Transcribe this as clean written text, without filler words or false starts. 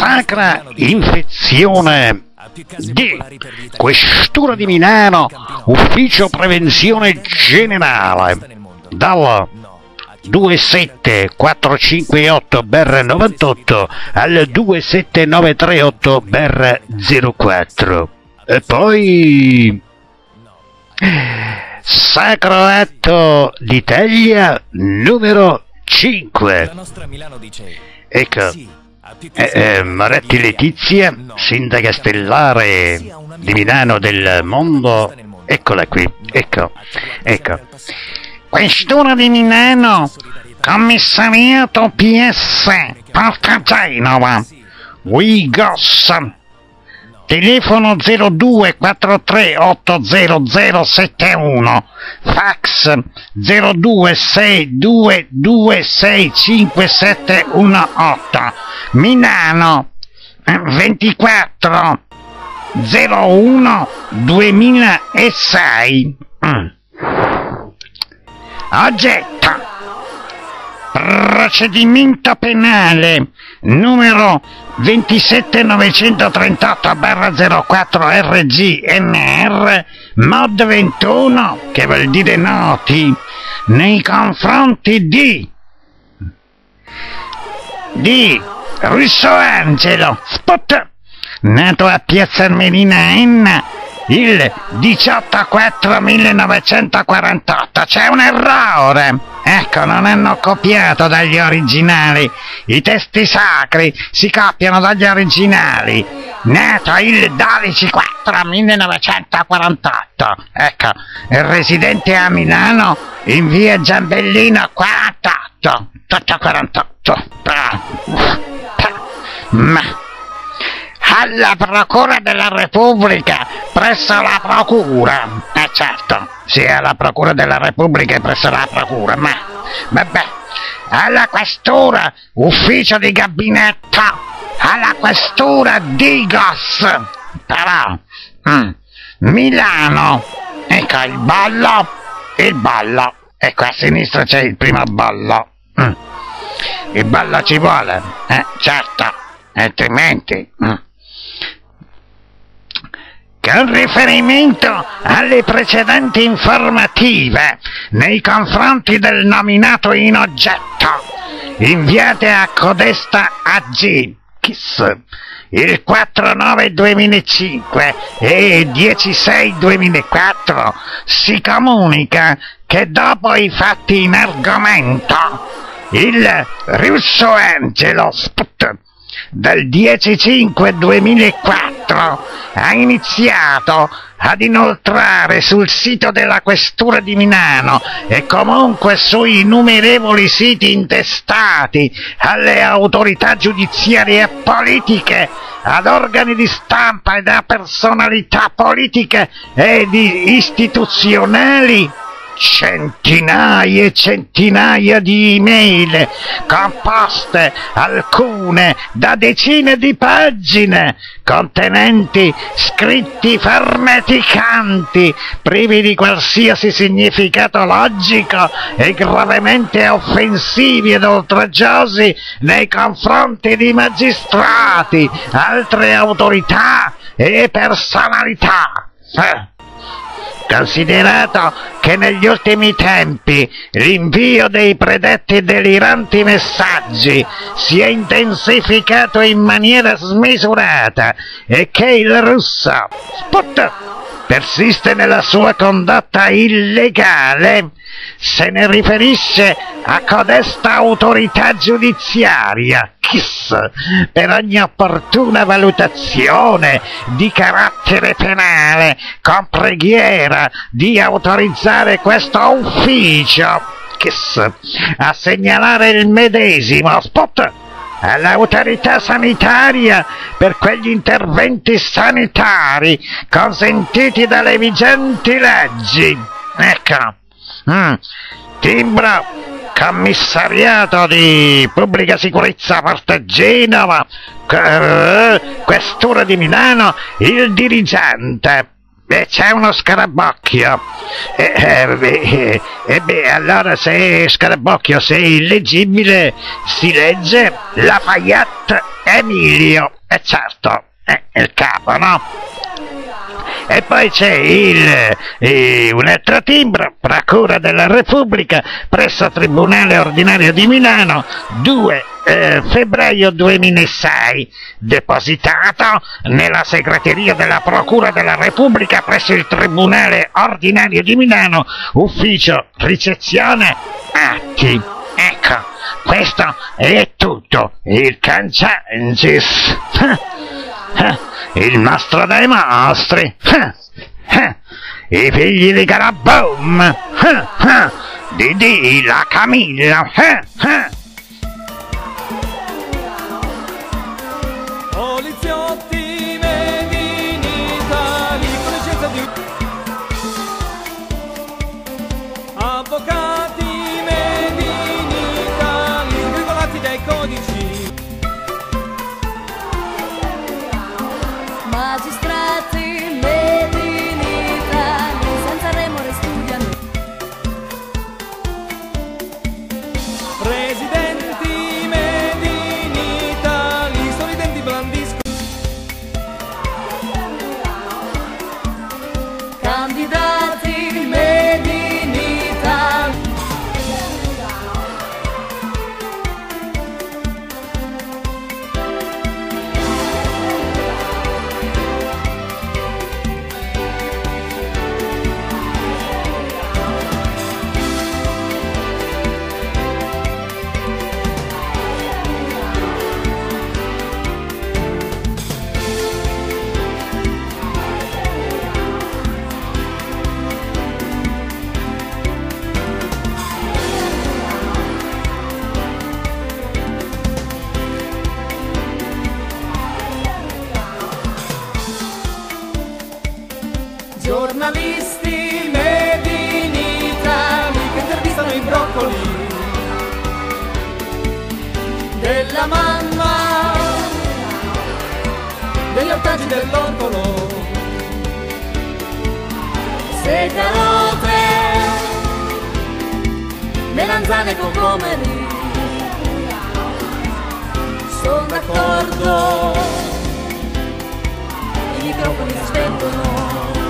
sacra infezione di Questura di Milano, ufficio prevenzione generale, dal 27458/98 al 27938/04. E poi Sacro Atto d'Italia numero 5. Ecco, Moretti Letizia, sindaca stellare di Milano del mondo, eccola qui, ecco. Questura di Milano, commissariato PS, Porta Genova, Wigos, telefono 0243800071, fax 0262265718, Milano 24/01/2006. Oggetto: procedimento penale numero 27938/04 RGNR mod 21, che vuol dire noti, nei confronti di Russo Angelo Spot, nato a Piazza Armerina Enna il 18/4/1948. C'è un errore, ecco, non hanno copiato dagli originali. I testi sacri si copiano dagli originali. Nato il 12/4/1948, ecco, residente a Milano in via Giambellino 48. Alla Procura della Repubblica presso la Procura. Certo, sì, alla Procura della Repubblica e presso la Procura, ma vabbè. Alla Questura, ufficio di gabinetto, alla Questura Digos, però, Milano, ecco il ballo, ecco a sinistra c'è il primo ballo, il ballo ci vuole, certo, altrimenti... Con riferimento alle precedenti informative nei confronti del nominato in oggetto, inviate a codesta AG KISS il 4/9/2005 e 10/6/2004, si comunica che dopo i fatti in argomento il Russo Angelo Sput del 10/5/2004 ha iniziato ad inoltrare sul sito della Questura di Milano e comunque sui innumerevoli siti intestati alle autorità giudiziarie e politiche, ad organi di stampa ed a personalità politiche ed istituzionali, centinaia e centinaia di email composte, alcune da decine di pagine, contenenti scritti farneticanti, privi di qualsiasi significato logico e gravemente offensivi ed oltraggiosi nei confronti di magistrati, altre autorità e personalità. Considerato che negli ultimi tempi l'invio dei predetti deliranti messaggi si è intensificato in maniera smisurata e che il Russo Sput persiste nella sua condotta illegale, se ne riferisce a codesta autorità giudiziaria KISS per ogni opportuna valutazione di carattere penale, con preghiera di autorizzare questo ufficio KISS a segnalare il medesimo Spot all'autorità sanitaria per quegli interventi sanitari consentiti dalle vigenti leggi. Ecco, timbro commissariato di pubblica sicurezza Porta Genova, Questura di Milano, il dirigente. c'è uno scarabocchio. Allora se scarabocchio, se è illeggibile, si legge Lafayette Emilio. Certo, è il capo, no? E poi c'è un altro timbro, Procura della Repubblica, presso Tribunale Ordinario di Milano, 2 febbraio 2006, depositato nella segreteria della Procura della Repubblica presso il Tribunale Ordinario di Milano, ufficio ricezione atti. Ecco, questo è tutto. Il Cancensis, il mastro dei mostri, i figli di Garaboom, Didi, la Camilla. Poliziotti made in Italy, con licenza di avvocati made in Italy, regolati dai codici, magistrati made in Italy, senza remore studiano, presidenti made in Italy, sorridenti blandiscono, candidati made in Italy, giornalisti made in Italy che intervistano i broccoli della mamma, degli ortaggi dell'ortolo, se carote, melanzane con comeri, sono d'accordo, i microfoni si spengono.